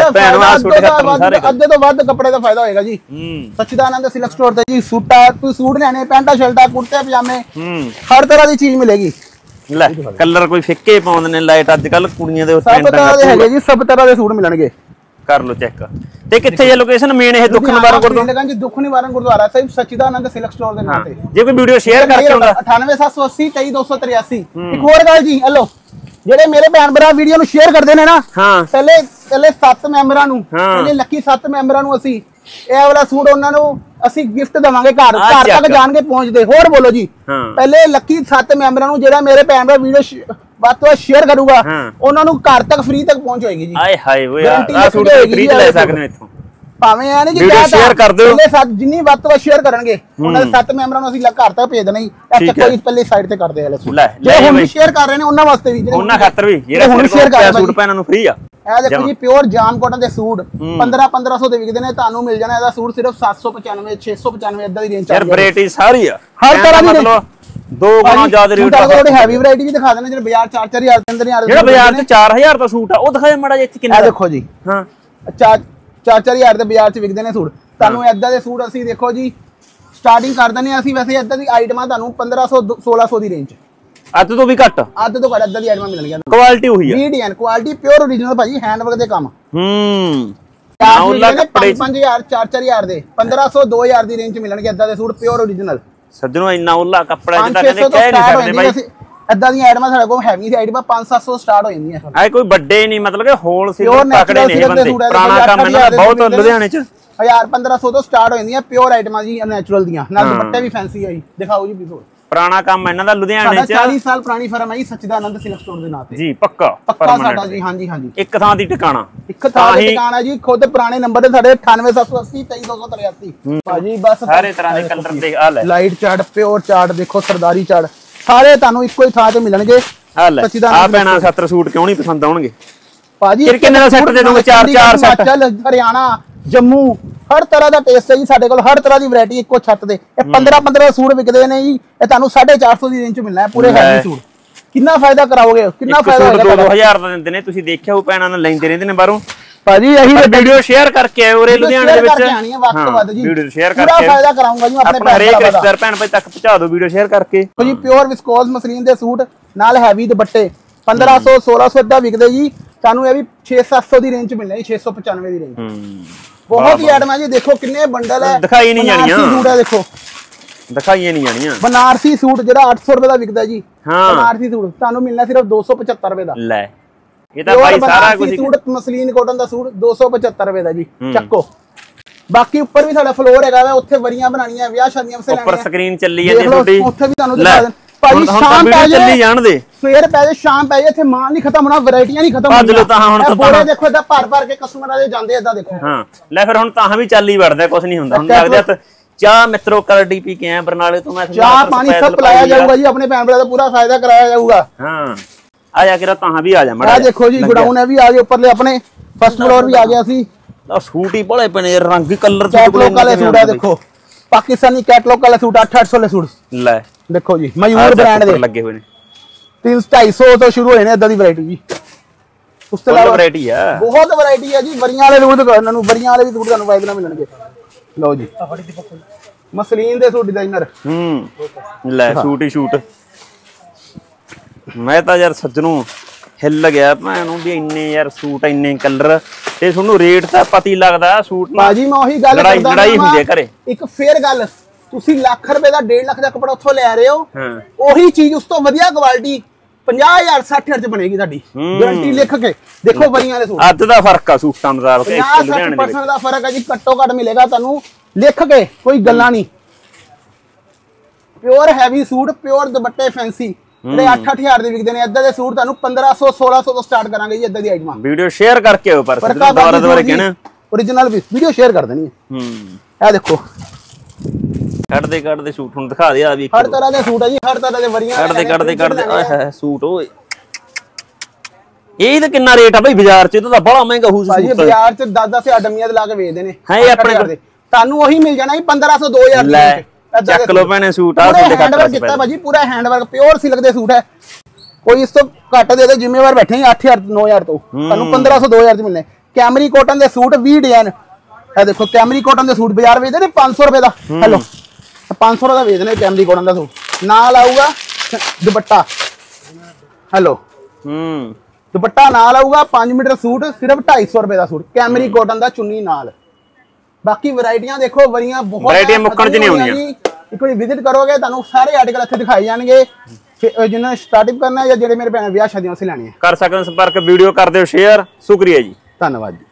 ਅੱਧੇ ਤੋਂ ਵੱਧ ਕੱਪੜੇ ਦਾ ਫਾਇਦਾ ਹੋਏਗਾ ਜੀ। ਸੱਚੀਦਾਨੰਦ ਸਿਲਕ ਸਟੋਰ ਤੇ ਜੀ। ਸੂਟਾਂ, ਤੁਸੀਂ ਸੂਟ ਲੈਣੇ, ਪੈਂਟਾਂ ਸ਼ਰਟਾਂ, ਕੁੜਤੇ ਪਜਾਮੇ, ਹਰ ਤਰ੍ਹਾਂ ਦੀ ਚੀਜ਼ ਮਿਲੇਗੀ। ਲੈ ਕਲਰ ਕੋਈ ਫਿੱਕੇ ਪਾਉਂਦੇ ਨੇ ਲਾਈਟ ਅੱਜ ਕੱਲ ਕੁੜੀਆਂ ਦੇ ਸਭ ਤਰ੍ਹਾਂ ਦੇ ਹੈਗੇ ਜੀ, ਸਭ ਤਰ੍ਹਾਂ ਦੇ ਸੂਟ ਮਿਲਣਗੇ। ਕਰ ਲਓ ਚੈੱਕ। ਤੇ ਕਿੱਥੇ ਜੇ ਲੋਕੇਸ਼ਨ ਮੇਨ ਇਹ ਦੁੱਖ ਨਿਵਾਰਨ ਗੁਰਦੁਆਰਾ ਜੀ, ਦੁੱਖ ਨਿਵਾਰਨ ਗੁਰਦੁਆਰਾ ਸਾਹਿਬ ਸੱਚਿਦਾਨੰਦ ਸਿਲਕ ਸਟੋਰ ਦੇ ਨਾਂ ਤੇ। ਜੇ ਕੋਈ ਵੀਡੀਓ ਸ਼ੇਅਰ ਕਰਕੇ ਆਉਂਦਾ 98780 23283। ਇੱਕ ਹੋਰ ਗੱਲ ਜੀ, ਹਲੋ ਜਿਹੜੇ ਮੇਰੇ ਭੈਣ ਭਰਾ ਵੀਡੀਓ ਨੂੰ ਸ਼ੇਅਰ ਕਰਦੇ ਨੇ ਨਾ, ਪਹਿਲੇ 7 ਮੈਂਬਰਾਂ ਨੂੰ, ਪਹਿਲੇ ਲੱਕੀ 7 ਮੈਂਬਰਾਂ ਨੂੰ ਅਸੀਂ ਇਹ ਵਾਲਾ ਸੂਟ ਉਹਨਾਂ ਨੂੰ ਅਸੀਂ ਗਿਫਟ ਦੇਵਾਂਗੇ, ਘਰ ਤੱਕ ਜਾਣਗੇ ਪਹੁੰਚਦੇ। ਹੋਰ ਬੋਲੋ ਜੀ, ਪਹਿਲੇ ਲੱਕੀ 7 ਮੈਂਬਰਾਂ ਨੂੰ ਜਿਹੜਾ ਮੇਰੇ ਭੈਣ ਭਰਾ ਵੀਡੀਓ ਵੱਧ ਤੋਂ ਵੱਧ ਸ਼ੇਅਰ ਕਰੂਗਾ ਉਹਨਾਂ ਨੂੰ ਘਰ ਤੱਕ ਫ੍ਰੀ ਤੱਕ ਪਹੁੰਚ ਹੋਏਗੀ ਜੀ। ਆਏ ਹਾਏ ਓਏ ਆ ਸੂਟ ਫ੍ਰੀ ਲੈ ਸਕਦੇ ਹੋ ਇੱਥੋਂ, ਭਾਵੇਂ ਆ ਨਹੀਂ ਜੀ, ਵੀਡੀਓ ਸ਼ੇਅਰ ਕਰ ਦਿਓ। ਪਹਿਲੇ 7 ਜਿੰਨੀ ਵੱਧ ਤੋਂ ਵੱਧ ਸ਼ੇਅਰ ਕਰਨਗੇ ਉਹਨਾਂ ਦੇ 7 ਮੈਂਬਰਾਂ ਨੂੰ ਅਸੀਂ ਘਰ ਤੱਕ ਭੇਜ ਦੇਣਾ ਜੀ। ਇਹ ਚੱਕੋ ਜੀ, ਪਹਿਲੇ ਸਾਈਡ ਤੇ ਕਰਦੇ ਵਾਲੇ ਸੂਟ ਜਿਹੜੇ ਹੁਣ ਸ਼ੇਅਰ ਕਰ ਰਹੇ ਨੇ ਉਹਨਾਂ ਵਾਸਤੇ ਵੀ, ਉਹਨਾਂ ਖਾਤਰ ਵੀ ਜਿਹੜਾ ਹੁਣ ਸ਼ੇਅਰ ਕਰ ਸੂਟ ਪੈਣਾ ਨੂੰ ਫ੍ਰੀ ਆ। ਇਹ ਦੇਖੋ ਜੀ, ਪਿਓਰ ਜਾਮ ਕਾਟਨ ਦੇ ਸੂਟ 1500 ਦੇ ਵਿਕਦੇ ਨੇ, ਤੁਹਾਨੂੰ ਮਿਲ ਜਾਣਾ ਇਹਦਾ ਸੂਟ ਸਿਰਫ 795 695 ਇਦਾਂ ਦੀ ਰੇਂਜ ਚ। ਯਾਰ ਵੈਰਾਈਟੀ ਸਾਰੀ ਆ, ਹਰ ਤਰ੍ਹਾਂ ਦੀ, ਮਤਲਬ 2 ਗੁਣਾ ਜ਼ਿਆਦਾ ਰੇਟ ਆ। ਥੋੜੇ ਹੈਵੀ ਵੈਰਾਈਟੀ ਵੀ ਦਿਖਾ ਦੇਣੇ, ਜਿਹੜੇ ਬਾਜ਼ਾਰ 4-4000 3000 ਜਿਹੜਾ ਬਾਜ਼ਾਰ 'ਚ 4000 ਦਾ ਸੂਟ ਆ ਉਹ ਦਿਖਾਏ ਮਾੜਾ ਜਿਹਾ ਇੱਥੇ ਕਿੰਨਾ। ਇਹ ਦੇਖੋ ਜੀ, ਹਾਂ 4-4000 ਦੇ ਬਾਜ਼ਾਰ 'ਚ ਵਿਕਦੇ ਨੇ ਸੂਟ, ਤੁਹਾਨੂੰ ਇਦਾਂ ਦੇ ਸੂਟ ਅਸੀਂ ਦੇਖੋ ਜੀ ਸਟਾਰਟਿੰਗ ਕਰ ਦਿੰਦੇ ਆ ਅਸੀਂ। ਵੈਸੇ ਇਦਾਂ ਦੀ ਆਈਟਮਾਂ ਤੁਹਾਨੂੰ 1500 1600 ਦੀ ਰੇਂਜ 'ਚ, ਅੱਧ ਤੋਂ ਵੀ ਘੱਟ, ਅੱਧ ਤੋਂ ਘੱਟ ਇਦਾਂ ਦੀ ਆਈਟਮਾਂ ਮਿਲਣਗੀਆਂ। ਕੁਆਲਿਟੀ ਉਹੀ ਆ, BDN ਕੁਆਲਿਟੀ ਪਿਓਰ ਓਰੀਜਨਲ ਭਾਜੀ, ਹੈਂਡਵਰਕ ਦੇ ਕੰਮ। 5000 4-4000 ਦੇ 1500 2000 ਦੀ ਰੇਂਜ 'ਚ ਮਿਲਣਗੇ ਇਦਾਂ ਦੇ ਸੂਟ ਪਿਓਰ ਓਰੀਜਨਲ। ਸੱਜਣੋ ਇੰਨਾ ਉੱਲਾ ਕੱਪੜਾ ਜਿੱਦਾਂ ਕਹਿੰਦੇ ਕਹਿ ਨਹੀਂ ਸਕਦੇ ਬਾਈ। ਇਦਾਂ ਦੀਆਂ ਆਈਟਮਾਂ ਸਾਡੇ ਕੋਲ ਹੈਵੀ ਦੀ ਆਈਟਮਾਂ 500-700 ਸਟਾਰਟ ਹੋ ਜਾਂਦੀਆਂ। ਆਏ ਕੋਈ ਵੱਡੇ ਨਹੀਂ, ਮਤਲਬ ਕਿ ਹੋਲਸੇਲ ਤਕੜੇ ਨੇ ਇਹ ਬੰਦੇ, ਪੁਰਾਣਾ ਕੰਮ ਇਹਨਾਂ ਦਾ ਬਹੁਤ ਲੁਧਿਆਣੇ 'ਚ। 1000-1500 ਤੋਂ ਸਟਾਰਟ ਹੋ ਜਾਂਦੀਆਂ ਪਿਓਰ ਆਈਟਮਾਂ ਜੀ, ਨੈਚੁਰਲ ਦੀਆਂ, ਨਾਲ ਦੁਪੱਟੇ ਵੀ ਫੈਂਸੀ ਆ ਜੀ। ਦਿਖਾਓ ਜੀ ਪੀਸ, ਪੁਰਾਣਾ ਕੰਮ ਇਹਨਾਂ ਦਾ ਲੁਧਿਆਣੇ 'ਚ। 40 ਸਾਲ ਪੁਰਾਣੀ ਫਰਮ ਹੈ ਜੀ, ਸੱਚਿਦਾਨੰਦ ਸਿਲਕ ਸਟੋਰ ਦੇ ਨਾਂ ਤੇ ਜੀ। ਪੱਕਾ ਸਾਡਾ ਜੀ, ਹਾਂਜੀ ਹਾਂਜੀ, ਇੱਕ ਥਾਂ ਦੀ ਟਿਕਾਣਾ, ਇੱਕ ਥਾਂ ਦੀ ਟਿਕਾਣਾ ਜੀ। ਖੁਦ ਪੁਰਾਣੇ ਨੰਬਰ ਤੇ ਸਾਡੇ 98780 23283 ਭਾਜੀ। ਬਸ ਸਾਰੇ ਤਰ੍ਹਾਂ ਦੇ ਕਲਰ ਦੇਖ, ਆ ਲੈ ਲਾਈਟ ਚਾਰਟ, ਪਿਓਰ ਚਾਰਟ ਦੇਖੋ, ਸਰਦਾਰੀ ਚਾਰਟ, ਸਾਰੇ ਤੁਹਾਨੂੰ ਇੱਕੋ ਹੀ ਥਾਂ ਤੇ ਮਿਲਣਗੇ। ਆ ਲੈ ਆ ਭੈਣਾਂ ਖਾਤਰ ਸੂਟ ਕਿਉਂ ਨਹੀਂ ਪਸੰਦ ਆਉਣਗੇ ਭਾਜੀ। ਕਿੰਨੇ ਦਾ ਸੈੱਟ ਦੇ ਦੋਗੇ? 4 ਸੈੱਟ। ਹਰਿਆਣਾ, ਜੰਮੂ, ਹਰ ਤਰ੍ਹਾਂ ਦਾ ਟੇਸਟ ਹੈ ਜੀ ਸਾਡੇ ਕੋਲ, ਹਰ ਤਰ੍ਹਾਂ ਦੀ ਵੈਰਾਈਟੀ ਇੱਕੋ ਛੱਤ ਤੇ। ਇਹ 15 ਸੂਟ ਵਿਕਦੇ ਨੇ ਜੀ, ਇਹ ਤੁਹਾਨੂੰ 450 ਦੀ ਰੇਂਜ 'ਚ ਮਿਲਣਾ ਹੈ ਪੂਰੇ ਹੈਵੀ ਸੂਟ। ਕਿੰਨਾ ਫਾਇਦਾ ਕਰਾਓਗੇ, ਕਿੰਨਾ ਫਾਇਦਾ ਹੋਏਗਾ। 2000 ਦਾ ਦਿੰਦੇ ਨੇ, ਤੁਸੀਂ ਦੇਖਿਆ ਉਹ ਭੈਣਾਂ ਨਾਲ ਲੈਂਦੇ ਰਹਿੰਦੇ ਨੇ ਬਾਹਰੋਂ ਭਾਜੀ। ਇਹੀ ਵੀਡੀਓ ਸ਼ੇਅਰ ਕਰਕੇ ਆਏ ਉਰੇ ਲੁਧਿਆਣੇ ਦੇ ਵਿੱਚ, ਵੀਡੀਓ ਸ਼ੇਅਰ ਕਰਕੇ ਪੂਰਾ ਫਾਇਦਾ ਕਰਾਉਂਗਾ ਜੀ ਆਪਣੇ ਹਰੇਕ ਰਿਸ਼ਤੇਦਾਰ ਭੈਣ ਭਾਈ ਤੱਕ ਪਹੁੰਚਾ ਦਿਓ ਵੀਡੀਓ ਸ਼ੇਅਰ ਕਰਕੇ ਜੀ। ਪਿਓਰ ਵਿਸਕੋਸ ਮਸਲੀਨ ਦੇ ਸੂਟ ਨਾਲ ਹੈਵੀ ਦੁਪੱਟੇ 1500 1600 ਇਦਾਂ ਵਿਕਦੇ ਜੀ, ਤੁਹਾਨੂੰ ਇਹ ਵੀ 600-700 ਦੀ ਰੇਂਜ 'ਚ ਮਿਲਣਾ ਜੀ, 695 ਦੀ ਰੇਂਜ। ਬਹੁਤ ਹੀ ਆਈਟਮਾਂ ਜੀ, ਦੇਖੋ ਕਿੰਨੇ ਬੰਡਲ ਹੈ, ਦਿਖਾਈ ਨਹੀਂ ਜਾਣੀਆਂ ਸੂਟ ਹੈ ਦੇਖੋ, ਦਿਖਾਈਆਂ ਨਹੀਂ ਜਾਣੀਆਂ। ਬਨਾਰਸੀ ਸੂਟ ਜਿਹੜਾ 800 ਰੁਪਏ ਦਾ ਵਿਕਦਾ ਜੀ, ਬਨਾਰਸੀ ਸੂਟ ਤੁਹਾਨੂੰ ਮਿਲਣਾ ਸਿਰਫ 275 ਰੁਪਏ ਦਾ। ਲੈ ਇਹ ਤਾਂ ਭਾਈ ਸਾਰਾ ਕੁਝ ਸੂਟ ਮਸਲੀਨ ਕਾਟਨ ਦਾ ਸੂਟ 275 ਰੁਪਏ ਦਾ ਜੀ, ਚੱਕੋ। ਬਾਕੀ ਉੱਪਰ ਵੀ ਸਾਡਾ ਫਲੋਰ ਹੈਗਾ ਵਾ, ਉੱਥੇ ਵਰੀਆਂ ਬਣਾਣੀਆਂ, ਵਿਆਹ ਸ਼ਾਦੀਆਂ ਵਾਸਤੇ ਉੱਪਰ ਸਕਰੀਨ ਚੱਲੀ ਜਾਂਦੀ ਤੁਹਾਡੀ, ਉੱਥੇ ਵੀ ਤੁਹਾਨੂੰ ਦਿਖਾ ਦੇਣ ਭਾਜੀ। ਸ਼ਾਮ ਪੈ ਚੱਲੀ ਜਾਣ ਦੇ, ਸਵੇਰ ਪੈ ਜਾਏ, ਸ਼ਾਮ ਪੈ ਜਾਏ, ਇੱਥੇ ਮਾਲ ਨਹੀਂ ਖਤਮ ਹੋਣਾ, ਵੈਰਾਈਟੀਆਂ ਨਹੀਂ ਖਤਮ ਹੋਣੀਆਂ। ਤਾਂ ਹੁਣ ਤਾਂ ਬੋਰੇ ਦੇਖੋ ਇਦਾਂ ਭਰ ਕੇ ਕਸਟਮਰਾਂ ਦੇ ਜਾਂਦੇ ਇਦਾਂ ਦੇਖੋ। ਹਾਂ ਲੈ ਫਿਰ ਹੁਣ ਤਾਂ ਵੀ ਚੱਲ ਹੀ ਵੜਦਾ, ਕੁਝ ਨਹੀਂ ਹੁੰਦਾ। ਹੁਣ ਲੱਗਦਾ ਚਾਹ ਮਿੱਤਰੋ ਕਰਡੀ ਪੀ ਕੇ ਆਇਆ ਬਰਨਾਲੇ ਤੋਂ, ਮੈਂ ਚਾਹ ਪਾਣੀ ਸਭ ਪਿਲਾਇਆ ਜਾਊਗਾ ਜੀ, ਆਪਣੇ ਭੈਣ ਭਰਾ ਦਾ ਪੂਰਾ ਫਾਇਦਾ ਕਰਾਇਆ ਜਾਊਗਾ। ਹਾਂ ਆ ਜਾ ਕੇ ਤਾਂ ਵੀ ਆ ਜਾ ਮੜਾ। ਇਹ ਦੇਖੋ ਜੀ ਗੋਡਾਊਨ ਹੈ ਵੀ ਆ ਗਏ, ਉੱਪਰਲੇ ਆਪਣੇ ਫਸਟ ਫਲੋਰ ਵੀ ਆ ਗਿਆ ਸੀ। ਆ ਸੂਟ ਹੀ ਬੜੇ ਪਣੇ, ਰੰਗ ਕਲਰ ਕੈਟਲੌਗ ਵਾਲੇ ਸੂਟ ਹੈ ਦੇਖੋ, ਪਾਕਿਸਤਾਨੀ ਕੈਟਲੌਗ ਵਾਲੇ ਸੂਟ 800 ਵਾਲੇ ਸੂਟ ਲੈ ਦੇਖੋ ਜੀ, ਮਯੂਰ ਬ੍ਰਾਂਡ ਦੇ ਲੱਗੇ ਹੋਏ ਨੇ। 300-250 ਤੋਂ ਸ਼ੁਰੂ ਹੋਏ ਨੇ ਇਦਾਂ ਦੀ ਵੈਰਾਈਟੀ ਜੀ। ਉਸ ਤੋਂ ਇਲਾਵਾ ਵੈਰਾਈਟੀ ਆ, ਬਹੁਤ ਵੈਰਾਈਟੀ ਹੈ ਜੀ। ਵਰੀਆਂ ਵਾਲੇ ਸੂਟ ਇਹਨਾਂ ਨੂੰ, ਵਰੀਆਂ ਵਾਲੇ ਵੀ ਸੂਟ ਤੁਹਾਨੂੰ ਵਾਇਦ ਨਾਲ ਮਿਲਣਗੇ। ਲਓ ਜੀ ਮਸਲੀਨ ਦੇ ਸੂਟ ਡਿਜ਼ਾਈਨਰ। ਲੈ ਸੂਟ ਹੀ ਸੂਟ। ਮੈਂ ਤਾਂ ਯਾਰ ਸੱਜਣੋਂ ਹਿੱਲ ਗਿਆ ਭੈਣ ਨੂੰ ਵੀ ਇੰਨੇ ਯਾਰ ਸੂਟ, ਇੰਨੇ ਕਲਰ, ਤੇ ਤੁਹਾਨੂੰ ਰੇਟ ਤਾਂ ਪਤਾ ਹੀ ਲੱਗਦਾ ਸੂਟ ਨਾਲ। ਭਾਜੀ ਮੈਂ ਉਹੀ ਗੱਲ ਕਰਦਾ, ਲੜਾਈ ਹੁੰਦੀ ਹੈ ਘਰੇ। ਇੱਕ ਫੇਰ ਗੱਲ, ਤੁਸੀਂ ਲੱਖ ਰੁਪਏ ਦਾ 1.5 ਲੱਖ ਦਾ ਕੱਪੜਾ ਉੱਥੋਂ ਲੈ ਰਹੇ ਹੋ, ਉਹੀ ਚੀਜ਼ ਉਸ ਤੋਂ ਵਧੀਆ ਕੁਆਲਿਟੀ 50,000 60,000 ਚ ਬਣੇਗੀ ਤੁਹਾਡੀ, ਗਾਰੰਟੀ ਲਿਖ ਕੇ ਦੇਖੋ। ਵਰੀਆਂ ਦੇ ਸੂਟ ਅੱਧ ਦਾ ਫਰਕ ਆ ਸੂਟਾਂ ਦਾ, 50-60% ਦਾ ਫਰਕ ਹੈ ਜੀ, ਘੱਟੋ ਘੱਟ ਮਿਲੇਗਾ ਤੁਹਾਨੂੰ ਲਿਖ ਕੇ, ਕੋਈ ਗੱਲਾਂ ਨਹੀਂ। ਪਿਓਰ ਹੈਵੀ ਸੂਟ, ਪਿਓਰ ਦੁਪੱਟੇ ਫੈਂਸੀ, ਜਿਹੜੇ 8-8000 ਦੇ ਵਿਕਦੇ ਨੇ, ਇਦਾਂ ਦੇ ਸੂਟ ਤੁਹਾਨੂੰ 1500-1600 ਤੋਂ ਸਟਾਰਟ ਕਰਾਂਗੇ ਜੀ। ਇਦਾਂ ਦੀ ਆਈਟਮਾਂ ਵੀਡੀਓ ਸ਼ੇਅਰ ਕਰਕੇ ਆਓ, ਪਰ ਦੁਬਾਰਾ ਕਹਿਣਾ ਓਰੀਜਨਲ ਵੀ ਵੀਡੀਓ ਸ਼ੇਅਰ ਕਰ ਦੇਣੀ ਹੈ। ਇਹ ਦੇਖੋ ਕੱਢਦੇ ਸੂਟ ਹੁਣ ਦਿਖਾ ਦੇ, ਆ ਵੀ ਹਰ ਤਰ੍ਹਾਂ ਦੇ ਸੂਟ ਹੈ ਜੀ, ਹਰ ਤਰ੍ਹਾਂ ਦੇ ਵਰੀਆਂ ਕੱਢਦੇ ਆਹ ਸੂਟ। ਓਏ ਇਹ ਤਾਂ ਕਿੰਨਾ ਰੇਟ ਆ ਬਈ ਬਾਜ਼ਾਰ 'ਚ? ਇਹ ਤਾਂ ਬੜਾ ਮਹਿੰਗਾ ਹੋਊ ਸੂਟ। ਬਾਜ਼ਾਰ 'ਚ 10-10 ਡੰਮੀਆਂ ਦੇ ਲਾ ਕੇ ਵੇਚਦੇ ਨੇ, ਹੈ ਆਪਣੇ ਤੁਹਾਨੂੰ ਉਹੀ ਮਿਲ ਜਾਣਾ ਜੀ 1500-2000 ਲੈ ਚੱਕ ਲੋ ਭੈਣੇ ਸੂਟ। ਆ ਤੁਹਾਡੇ ਹੈਂਡਵਰਕ ਕੀਤਾ ਭਾਜੀ, ਪੂਰਾ ਹੈਂਡਵਰਕ ਪਿਓਰ ਸਿਲਕ ਦੇ ਸੂਟ ਹੈ। ਕੋਈ ਇਸ ਤੋਂ ਘੱਟ ਦੇ ਜ਼ਿੰਮੇਵਾਰ ਬੈਠੇ 8000-9000 ਤੋਂ, ਤੁਹਾਨੂੰ 1500-2000 ਚ ਮਿਲਣੇ। ਕੈਮਰੀ ਕਾਟਨ ਦੇ ਸੂਟ 20 ਡਿਜ਼ਾਈਨ। ਇਹ ਦੇਖੋ ਕੈਮਰੀ ਕਾਟਨ ਦੇ ਸੂਟ ਬਾਜ਼ਾਰ ਵੇਚਦੇ ਨੇ 500 ਰੁਪਏ ਦਾ, ਹੈਲੋ 500 ਦਾ ਵੇਚਦੇ ਨੇ ਕੈਮਰੀ ਕਾਟਨ ਦਾ ਸੂਟ। ਨਾਲ ਆਊਗਾ ਦੁਪੱਟਾ, ਹੈਲੋ ਦੁਪੱਟਾ ਨਾਲ ਆਊਗਾ 5 ਮੀਟਰ ਸੂਟ ਸਿਰਫ 250 ਰੁਪਏ ਦਾ ਸੂਟ ਕੈਮਰੀ ਕਾਟਨ ਦਾ ਚੁੰਨੀ ਨਾਲ। ਬਾਕੀ ਵੈਰਾਈਟੀਆਂ ਦੇਖੋ ਬੜੀਆਂ ਬਹੁਤ ਵੈਰਾਈਟੀਆਂ ਮੁੱਕਣ ਚ ਨਹੀਂ ਆਉਂਦੀਆਂ। ਇੱਕ ਵਾਰੀ ਵਿਜ਼ਿਟ ਕਰੋਗੇ ਤੁਹਾਨੂੰ ਸਾਰੇ ਆਰਟੀਕਲ ਇੱਥੇ ਦਿਖਾਏ ਜਾਣਗੇ। ਜਿਨ੍ਹਾਂ ਨੇ ਸਟਾਰਟਿੰਗ ਕਰਨਾ ਜਾਂ ਜਿਹੜੇ ਮੇਰੇ ਭੈਣ ਵਿਆਹ ਸ਼ਾਦੀਆਂ ਵਾਸਤੇ ਲੈਣੇ ਆ ਕਰ ਸਕਦੇ ਸੰਪਰਕ, ਵੀਡੀਓ ਕਰ ਦਿਓ ਸ਼ੇਅਰ। ਸ਼ੁਕਰੀਆ ਜੀ, ਧੰਨਵਾਦ ਜੀ।